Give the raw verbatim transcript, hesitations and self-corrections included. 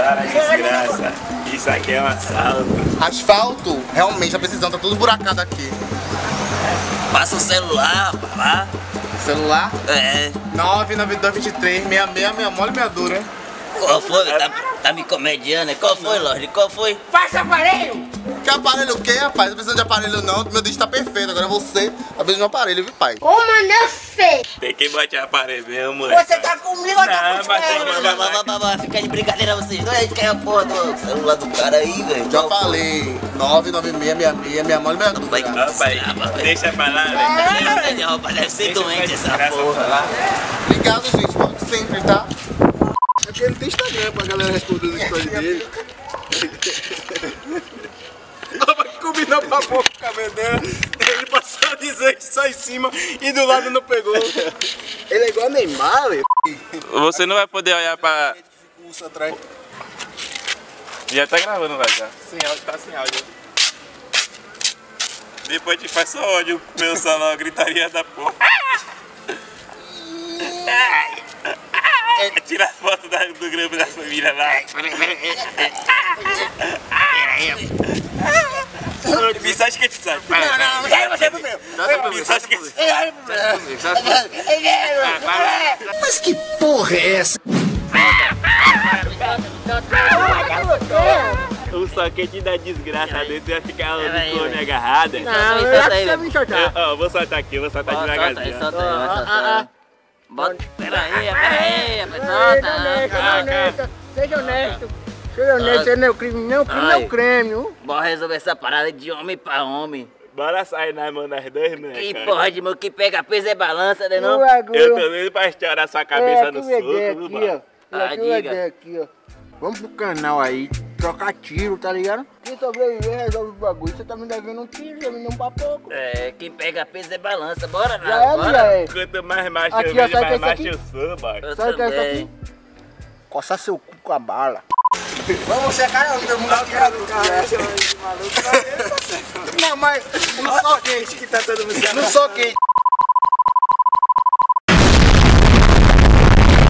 Para desgraça. Isso aqui é um assalto. Asfalto, realmente tá precisando, tá tudo buracado aqui. Passa o celular, lá. Celular? É. nove nove dois dois três, seis seis, meia mole, meia dura. Qual foi? Tá, tá me comediando? Qual foi, Lorde? Qual foi? Passa aparelho! Que aparelho o quê, rapaz? Não precisa de aparelho não, meu dente tá perfeito. Agora você tá precisando de um aparelho, viu, pai? Ô, mano, é feio! Tem que botar aparelho mesmo, mãe. Você tá comigo ou tá Não, com mas tem você? que- Vai, vai, vai, vai, vai, fica de brincadeira vocês dois, a gente quer a porra do celular do cara aí, velho. Já falei, nove nove seis, seis seis, meia mole, meia Vai, dura. Rapaz, deixa pra lá, velho. Não, rapaz, deve ser Deixa doente pra essa desgraça porra. pra lá. Obrigado, gente, pode sempre, tá? É porque ele tem Instagram pra galera responder no story dele. Mas combinou pra boca com o cabelo dela, ele passou a dizer só em cima e do lado não pegou. Ele é igual Neymar, velho. Você não vai poder olhar pra... Pulsa atrás. Já tá gravando lá já. Sem áudio, tá sem áudio. Depois a gente faz só áudio pelo salão, a gritaria da porra. Tira a foto da, do grupo da família lá. Mensagem que a gente sabe. Não, não, sai você primeiro! Mensagem que a gente Mas que porra é essa? O soquete da desgraça desse vai ficar Peraí, no clone velho. agarrado. Não, eu acho que você me soltar. Ó, ó, vou soltar aqui, vou soltar devagarzinho. Solta aí, vai soltar. Bota, peraí, peraí, rapaz, solta. honesto, seja honesto. Seja honesto, você não é o crime, não. O crime é o creme, viu? Bora resolver essa parada de homem pra homem. Bora sair na mão das duas, né, Que cara? porra de mão que pega peso é balança, né não? Eu tô doido pra estourar sua cabeça no soco, viu, aqui, mano? ó. Ah, Aqui, diga. aqui, ó. Vamos pro canal aí, trocar tiro, tá ligado? Quem sobreviver resolve o bagulho. Você tá me devendo um tiro, você me deu um papoco. É, quem pega peso é balança, bora Já é, lá, já bora. é. Quanto mais macho Aqui, eu ó, vejo, sabe mais o que é macho isso eu sou, boy. Eu Sabe o que é isso também. aqui? Coçar seu cu com a bala. Vamos secar a todo mundo aqui. Não, mas no soquete que tá todo mundo. No soquete.